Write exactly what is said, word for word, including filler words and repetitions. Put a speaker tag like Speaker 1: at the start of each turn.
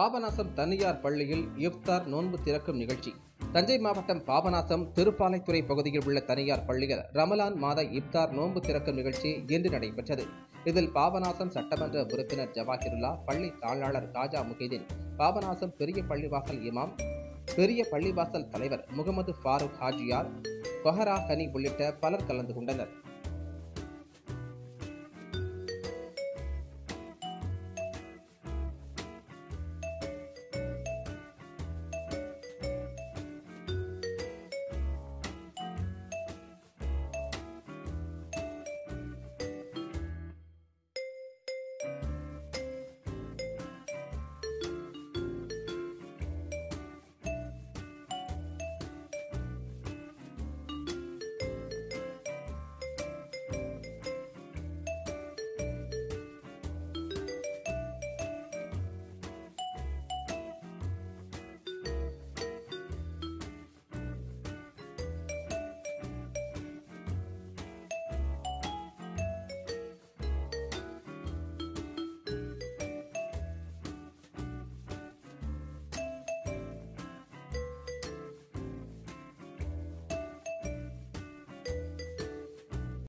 Speaker 1: பாபநாசம் தனியார் பள்ளியில் இஃப்தார் நோன்பு திறக்கும் நிகழ்ச்சி. தஞ்சை மாவட்டம் பாபநாசம் திருப்பாலைத்துறை பகுதியில் உள்ள தனியார் பள்ளியில் ரமலான் மாத இஃப்தார் நோன்பு திறக்கும் நிகழ்ச்சி இன்று நடைபெற்றது. இதில் பாபநாசம் சட்டமன்ற உறுப்பினர் ஜவாஹிருல்லா, பள்ளி தாளாளர் காஜா முஹிதீன், பாபநாசம் பெரிய பள்ளிவாசல் இமாம், பெரிய பள்ளிவாசல் தலைவர் முகமது ஃபாரூக் ஹாஜியார், கொஹரா கனி உள்ளிட்ட பலர் கலந்து கொண்டனர்.